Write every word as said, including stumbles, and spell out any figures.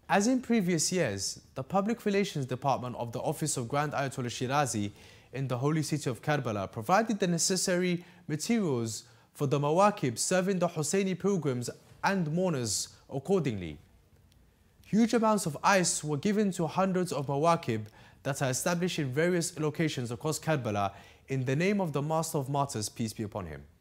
As in previous years, the Public Relations Department of the Office of Grand Ayatollah Shirazi in the holy city of Karbala provided the necessary materials for the Mawakib serving the Hosseini pilgrims and mourners accordingly. Huge amounts of ice were given to hundreds of Mawakib that are established in various locations across Karbala in the name of the Master of Martyrs, peace be upon him.